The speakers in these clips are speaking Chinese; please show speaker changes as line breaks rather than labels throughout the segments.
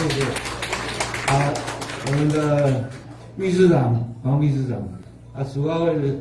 谢谢。好，我们的秘书长黄秘书长啊，主要是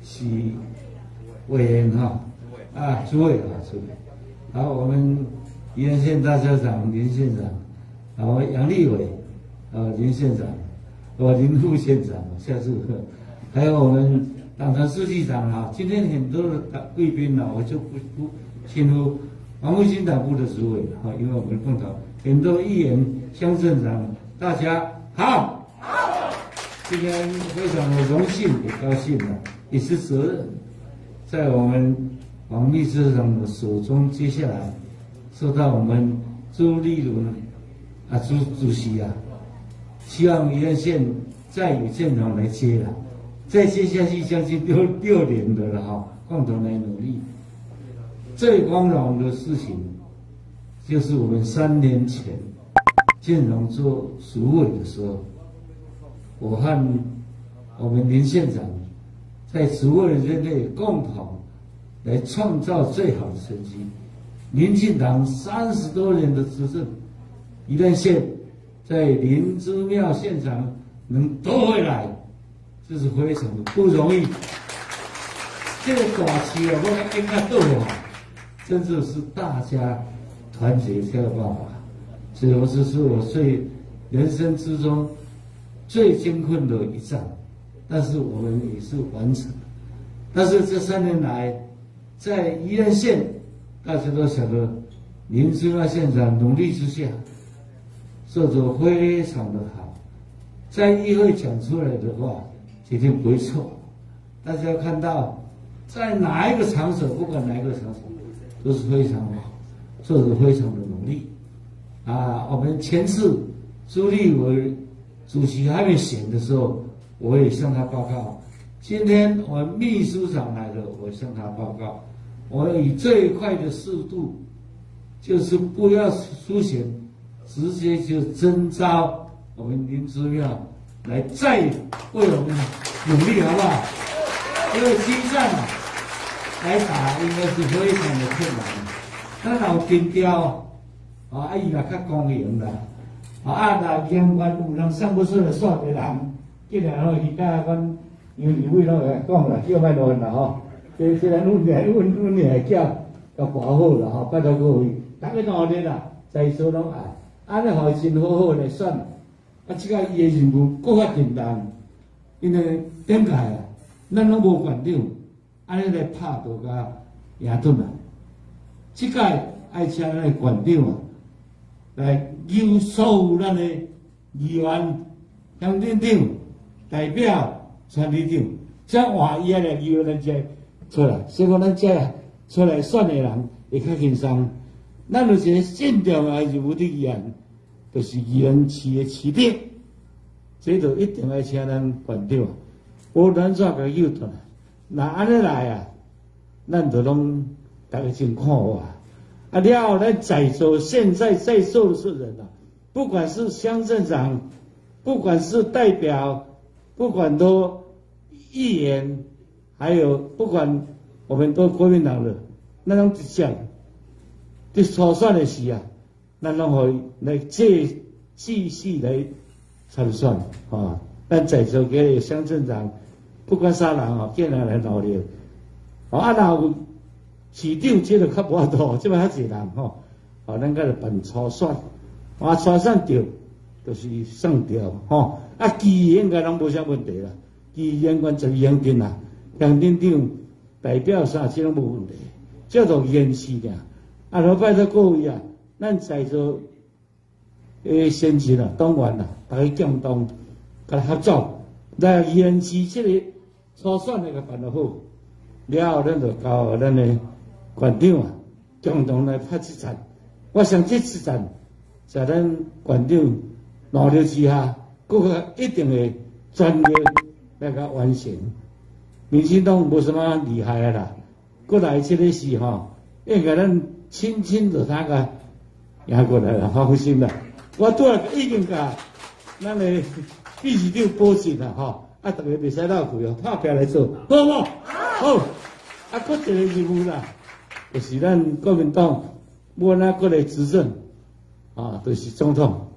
委员哈啊，主委啊，主委。好，我们宜兰县大校长林县长，然后杨立伟林县长，林副县长，下次还有我们党团书记长啊，今天很多的贵宾呢，我就不称呼黄复兴党部的主委哈，因为我们碰到很多议员、乡镇长，大家好。好。今天非常的荣幸，也高兴啊，也是责任，在我们黄秘书长的手中，接下来受到我们朱立伦朱主席啊，希望宜兰县再有县长来接了，再接下去将近6年的了哈，共同来努力。最光荣的事情，就是我们3年前建荣做主委的时候，我和我们林县长在主委任内共同来创造最好的成绩。民进党30多年的执政，宜兰县在林芝庙县长能夺回来，这是非常的不容易。这个大旗啊，我应该夺好，真的是大家团结才有办法。所以这是我人生之中最艰困的一战，但是我们也是完成。但是这3年来，在宜兰县，大家都晓得，林芝庙县长努力之下，做得非常的好。在议会讲出来的话，绝对不会错。大家看到，在哪一个场所，不管哪一个场所，都是非常好，做得非常的努力。我们前次朱立伦主席还没选的时候，我也向他报告。今天我们秘书长来了，我向他报告，我以最快的速度，就是不要初选，直接就征召我们林芝庙来再为我们努力，好不好？因为激战来打应该是非常的困难。咱老低调伊嘛较公平啦。若监管有人上不出来煞的人，既然伊甲阮杨立伟拢会讲啦，叫莫乱啦吼。虽然阮也叫保好啦吼，拜托各位，大家努力啦，在座拢爱，安尼互伊真好好来选。即个伊的任务搁较简单，因为点解啊？咱拢无县长，安尼来拍都甲赢顿啊！即届爱请咱的县长啊，来由所有咱的议员、乡镇长、代表、村里长，才换伊来由咱这出来，所以讲咱这出来选的人会较轻松。咱有一个最重要的任务的议员，就是宜兰市的市长，这就一定要请咱县长，无咱怎个诱转？那安尼来啊，咱就拢大家真看好啊！了后咱在座现在在座的是人啊，不管是乡镇长，不管是代表，不管都议员，还有不管我们都国民党的，咱拢直接，这初选的时啊，咱拢可以来继续来参选啊！咱在座嘅乡镇长，不管啥人哦，尽量来努力。若有市长这就较无法度，即摆较侪人吼，咱个就办初选，初选着就是算着吼，其余应该拢无啥问题啦，其余应该12项定啦，乡镇长、代表啥这拢无问题，叫做延续俩。落拜托各位啊，咱在座先进啊、党员啊，大家共同甲合作，来延续这个初选个办得好，了后咱就交咱的县长啊，共同来拍这战。我想这次战，在咱县长努力之下，各个一定会专业来个完成。民进党无什么厉害的啦，过来这个事吼，应该咱轻轻就他个赢过来了，放心啦。我拄啊已经甲咱的秘书长保证啦吼，大家袂使闹气哦，拍拼来做，好无？好。搁一个任务啦，就是咱国民党要哪过来执政就是总统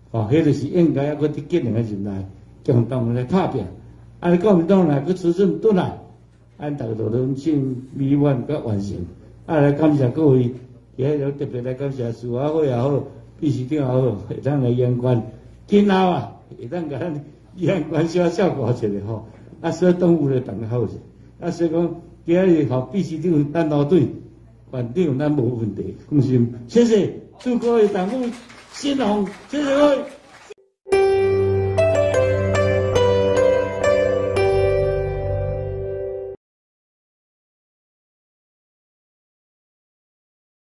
哦，迄就是应该要搁伫今年的任内共同来拍拼。啊，国民党来搁持续转来，咱大家都能尽美愿甲完成。啊，来感谢各位，也特别来感谢市委会也好，秘书长也好，会当来演官，今后啊，会当甲咱演官小照顾一下吼。啊，所以动物咧办好势。啊，所以讲今日吼秘书长单刀队，反正咱无问题，放心。谢谢，祝各位党务兴隆，谢谢各位。